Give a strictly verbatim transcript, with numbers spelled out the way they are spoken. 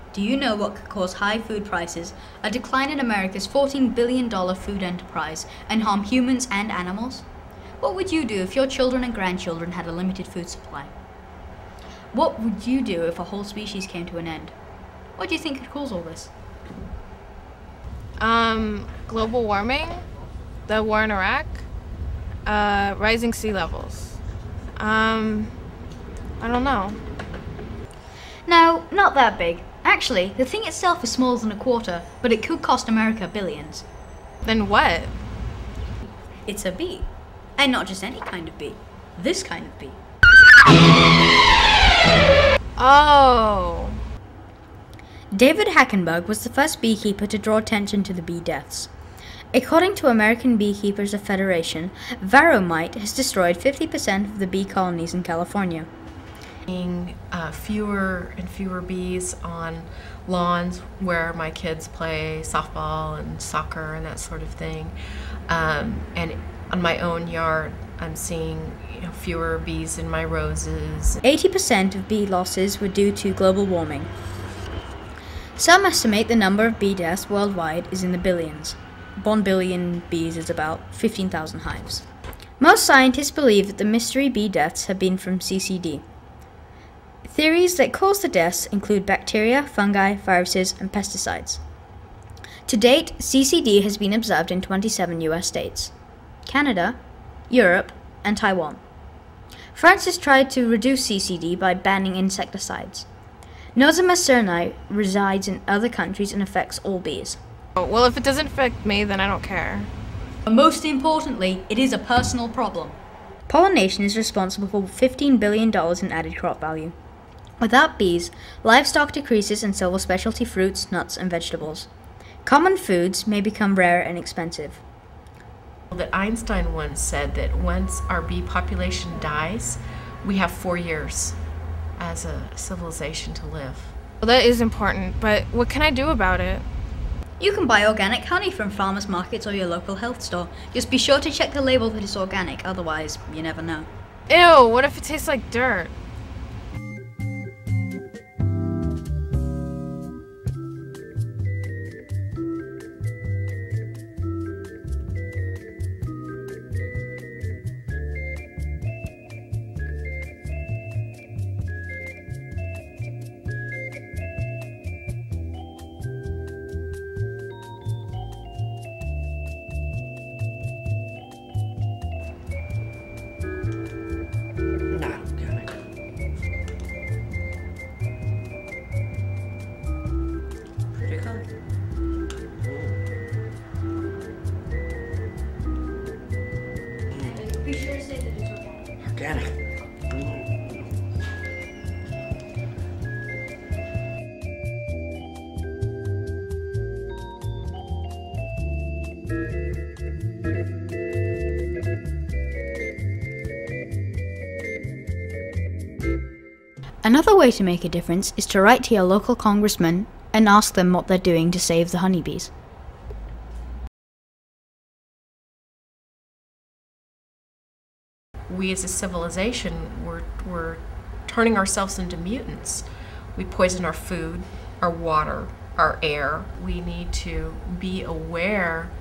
Do you know what could cause high food prices, a decline in America's fourteen billion dollars food enterprise, and harm humans and animals? What would you do if your children and grandchildren had a limited food supply? What would you do if a whole species came to an end? What do you think could cause all this? Um, global warming, the war in Iraq, uh, rising sea levels. Um, I don't know. No, not that big. Actually, the thing itself is smaller than a quarter, but it could cost America billions. Then what? It's a bee. And not just any kind of bee. This kind of bee. Oh. David Hackenberg was the first beekeeper to draw attention to the bee deaths. According to American Beekeepers of Federation, varroa mite has destroyed fifty percent of the bee colonies in California. Uh, fewer and fewer bees on lawns where my kids play softball and soccer and that sort of thing. Um, and on my own yard, I'm seeing you know, fewer bees in my roses. eighty percent of bee losses were due to global warming. Some estimate the number of bee deaths worldwide is in the billions. One billion bees is about fifteen thousand hives. Most scientists believe that the mystery bee deaths have been from C C D. Theories that cause the deaths include bacteria, fungi, viruses, and pesticides. To date, C C D has been observed in twenty-seven U S states, Canada, Europe, and Taiwan. France has tried to reduce C C D by banning insecticides. Nosema cernae resides in other countries and affects all bees. Well, if it doesn't affect me, then I don't care. But most importantly, it is a personal problem. Pollination is responsible for fifteen billion dollars in added crop value. Without bees, livestock decreases and so will specialty fruits, nuts, and vegetables. Common foods may become rare and expensive. That Einstein once said that once our bee population dies, we have four years as a civilization to live. Well, that is important, but what can I do about it? You can buy organic honey from farmers markets or your local health store. Just be sure to check the label that it's organic, otherwise you never know. Ew, what if it tastes like dirt? Be sure to say that it's organic. Organic. Another way to make a difference is to write to your local congressman and ask them what they're doing to save the honeybees. We as a civilization, we're, we're turning ourselves into mutants. We poison our food, our water, our air. We need to be aware